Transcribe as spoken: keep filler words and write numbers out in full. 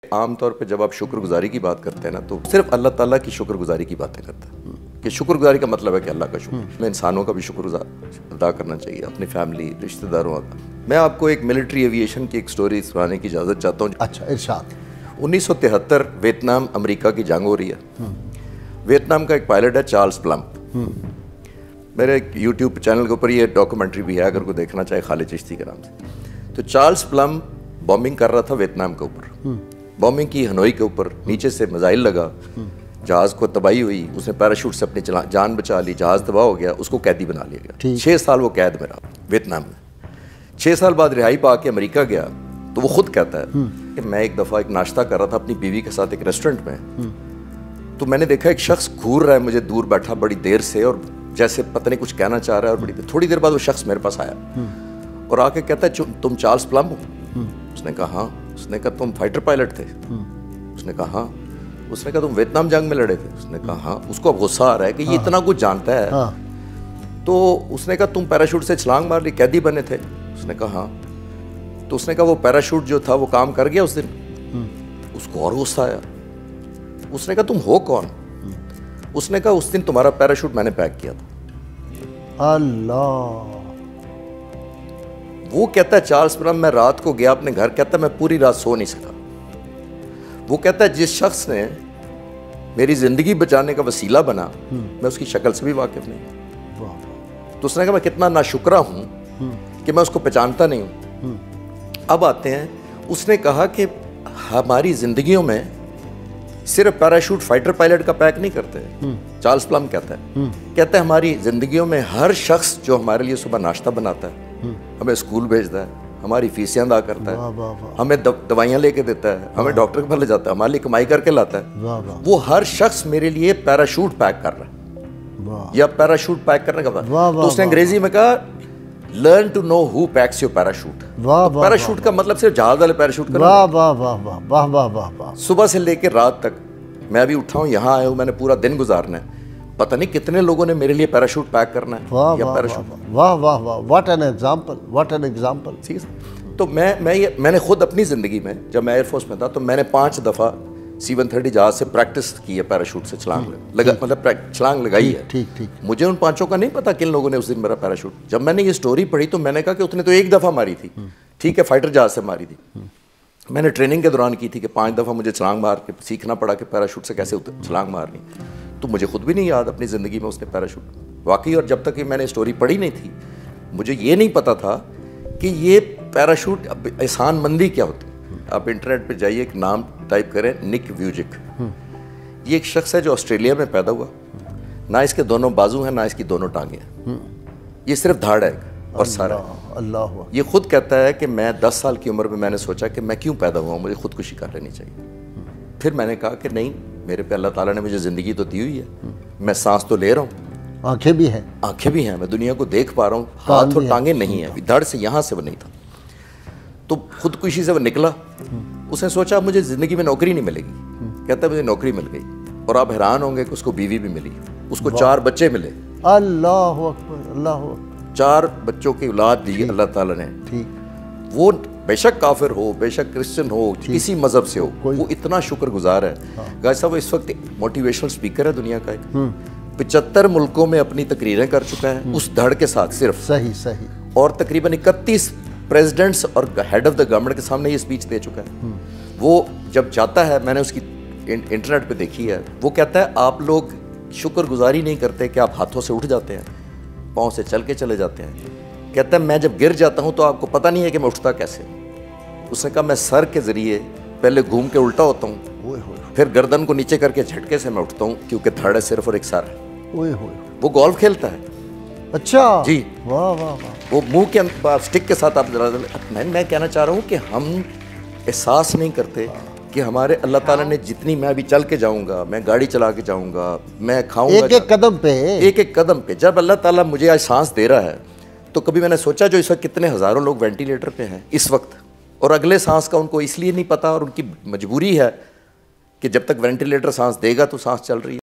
عام طور پہ جب آپ شکر گزاری کی بات کرتے ہیں نا تو صرف اللہ تعالیٰ کی شکر گزاری کی باتیں کرتے ہیں کہ شکر گزاری کا مطلب ہے کہ اللہ کا شکر. میں انسانوں کا بھی شکر ادا کرنا چاہیے, اپنی فیملی رشتہ داروں کا. میں آپ کو ایک ملٹری ایویشن کی ایک سٹوری سنانے کی اجازت چاہتا ہوں. اچھا ارشاد. انیس سو تہتر ویتنام امریکہ کی جنگ ہو رہی ہے. ویتنام کا ایک پائلٹ ہے چارلس پلمپ. میرے یوٹیوب چینل کے اوپر یہ ڈاکومنٹری بھی ہے اگر کوئی دیکھنا چاہے, خالد چشتی کے نام سے. تو چارلس پلمپ بامبنگ کر رہا تھا ویتنام کے اوپر. بامبنگ کی ہنوئی کے اوپر, نیچے سے میزائل لگا, جہاز کو تباہی ہوئی, اس نے پیراشوٹ سے اپنی جان بچا لی, جہاز تباہ ہو گیا, اس کو قیدی بنا لیا گیا. چھ سال وہ قید میں رہا ویتنام میں. چھ سال بعد رہائی پا کے امریکہ گیا تو وہ خود کہتا ہے کہ میں ایک دفعہ ایک ناشتہ کر رہا تھا اپنی بیوی کے ساتھ ایک ریسٹورنٹ میں, تو میں نے دیکھا ایک شخص گھور رہا ہے مجھے دور بیٹھا بڑی دیر سے, اور جیسے پتہ نہیں کچھ کہنا چاہ رہا ہے, اور بڑی دیر تھوڑی دیر بعد وہ شخص میرے پاس آیا اور آ کے کہتا ہے تم چارلس پلمپ ہو؟ اس نے کہا ہاں. اس نے کہا تم فائٹر پائلٹ تھے؟ اس نے کہا ہاں. اس نے کہا تم ویتنام جنگ میں لڑے تھے؟ اس نے کہا ہاں. اس کو اب غصہ آ رہا ہے کہ یہ اتنا کچھ جانتا ہے. تو اس نے کہا تم پیراشوٹ سے چھلانگ مار لی, قیدی بنے تھے؟ اس نے کہا ہاں. تو اس نے کہا وہ پیراشوٹ جو تھا وہ کام کر گیا اس دن؟ اس کو اور غصہ آیا. اس نے کہا تم ہو کون؟ اس نے کہا اس دن تمہارا پیراشوٹ میں نے پیک کیا تھا. اللہ. وہ کہتا ہے چارلس پلمپ میں رات کو گیا اپنے گھر, کہتا ہے میں پوری رات سو نہیں سکا. وہ کہتا ہے جس شخص نے میری زندگی بچانے کا وسیلہ بنا میں اس کی شکل سے بھی واقف نہیں. تو اس نے کہا میں کتنا ناشکرہ ہوں کہ میں اس کو پہچانتا نہیں ہوں. اب آتے ہیں, اس نے کہا کہ ہماری زندگیوں میں صرف پیراشوٹ فائٹر پائلٹ کا پیک نہیں کرتے. چارلس پلمپ کہتا ہے کہتا ہے ہماری زندگیوں میں ہر شخص جو ہمارے لیے صبح ناشتہ بناتا ہے, ہمیں اسکول بھیجتا ہے, ہماری فیسیں ادا کرتا ہے, ہمیں دوائیاں لے کے دیتا ہے, ہمیں ڈاکٹر کے پاس لے جاتا ہے, ہمارے لیے کمائی کر کے لاتا ہے, وہ ہر شخص میرے لیے پیراشوٹ پیک کر رہا ہے یا پیراشوٹ پیک کرنے کا. تو اس نے انگریزی میں کہا learn to know who packs your parachute. Parachute کا مطلب صرف جہاز والے پیراشوٹ کا. صبح سے لے کے رات تک میں ابھی اٹھا ہوں, یہاں آیا ہوں, میں نے پورا دن گزارنا ہے, پتہ نہیں کتنے لوگوں نے میرے لیے پیراشوٹ پیک کرنا ہے یا پیراشوٹ. واہ واہ واہ, what an example, what an example. تو میں میں یہ میں نے خود اپنی زندگی میں جب میں ایئر فورس میں تھا تو میں نے پانچ دفعہ سی ون تھرٹی جہاز سے پریکٹس کی ہے پیراشوٹ سے چھلانگ لگا, مطلب چھلانگ لگائی ہے. ٹھیک ٹھیک. مجھے ان پانچوں کا نہیں پتا کن لوگوں نے اس دن میرا پیراشوٹ. جب میں نے یہ سٹوری پڑھی تو میں نے کہا کہ اس نے تو ایک دفعہ ماری تھی, ٹھیک ہے فائٹر جہاز سے ماری تھی, میں نے ٹریننگ کے دوران کی تھی کہ پانچ دفعہ مجھے چھلانگ مار کے سیکھنا پڑا کہ پیراشوٹ سے کیسے چھلانگ مارنی. تو مجھے خود بھی نہیں یاد اپنی زندگی میں اس نے پیراشوٹ واقعی, اور جب تک کہ میں نے اسٹوری پڑھی نہیں تھی مجھے یہ نہیں پتا تھا کہ یہ پیراشوٹ احسان مندی کیا ہوتی. آپ انٹرنیٹ پہ جائیے, ایک نام ٹائپ کریں نک ویوجک. یہ ایک شخص ہے جو آسٹریلیا میں پیدا ہوا, نہ اس کے دونوں بازو ہیں نہ اس کی دونوں ٹانگیں ہیں, یہ صرف دھاڑ ہے اور سارا. اللہ. یہ خود کہتا ہے کہ میں دس سال کی عمر میں میں نے سوچا کہ میں کیوں پیدا ہوا ہوں, مجھے خودکشی کر لینی چاہیے. پھر میں نے کہا کہ نہیں, میرے پہ اللہ تعالیٰ نے مجھے زندگی تو دی ہوئی ہے, میں سانس تو لے رہا ہوں, آنکھیں بھی ہیں, آنکھیں بھی ہیں, میں دنیا کو دیکھ پا رہا ہوں, ہاتھ اور ٹانگیں نہیں ہیں, دھڑ سے یہاں سے وہ نہیں تھا. تو خودکشی سے وہ نکلا. اس نے سوچا مجھے زندگی میں نوکری نہیں ملے گی, کہتا ہے مجھے نوکری مل گئی, اور آپ حیران ہوں گے کہ اس کو بیوی بھی ملی, اس کو چار بچے ملے. اللہ اکبر, اللہ اکبر. چار بچوں کی اولاد دی اللہ تعالیٰ نے. وہ بے شک کافر ہو, بے شک کرسچن ہو, کسی مذہب سے ہو, وہ اتنا شکر گزار ہے. غازی صاحب اس وقت موٹیویشنل سپیکر ہے دنیا کا, ایک پچہتر ملکوں میں اپنی تقریریں کر چکا ہے اس دھڑ کے ساتھ صرف. صحیح صحیح. اور تقریباً اکتیس پریزیڈنٹس اور ہیڈ آف دا گورنمنٹ کے سامنے یہ اسپیچ دے چکا ہے. وہ جب جاتا ہے, میں نے اس کی انٹرنیٹ پہ دیکھی ہے, وہ کہتا ہے آپ لوگ شکر گزاری نہیں کرتے کہ آپ ہاتھوں سے اٹھ جاتے ہیں, پاؤں سے چل کے چلے جاتے ہیں. کہتا ہے میں جب گر جاتا ہوں تو آپ کو پتہ نہیں ہے کہ میں اٹھتا کیسے. اس نے کہا میں سر کے ذریعے پہلے گھوم کے الٹا ہوتا ہوں, پھر گردن کو نیچے کر کے جھٹکے سے میں اٹھتا ہوں, کیونکہ دھڑ ہے صرف اور ایک سر ہے. وہ گولف کھیلتا ہے. اچھا جی. واہ واہ واہ. وہ منہ کے اسٹک کے ساتھ, آپ ذرا میں کہنا چاہ رہا ہوں کہ ہم احساس نہیں کرتے کہ ہمارے اللہ تعالیٰ نے جتنی, میں ابھی چل کے جاؤں گا, میں گاڑی چلا کے جاؤں گا, میں کھاؤں گا, ایک ایک قدم پہ ایک ایک قدم پہ جب اللہ تعالیٰ مجھے آج سانس دے رہا ہے, تو کبھی میں نے سوچا جو اس وقت کتنے ہزاروں لوگ وینٹیلیٹر پہ ہیں اس وقت, اور اگلے سانس کا ان کو اس لیے نہیں پتا, اور ان کی مجبوری ہے کہ جب تک وینٹیلیٹر سانس دے گا تو سانس چل رہی ہے.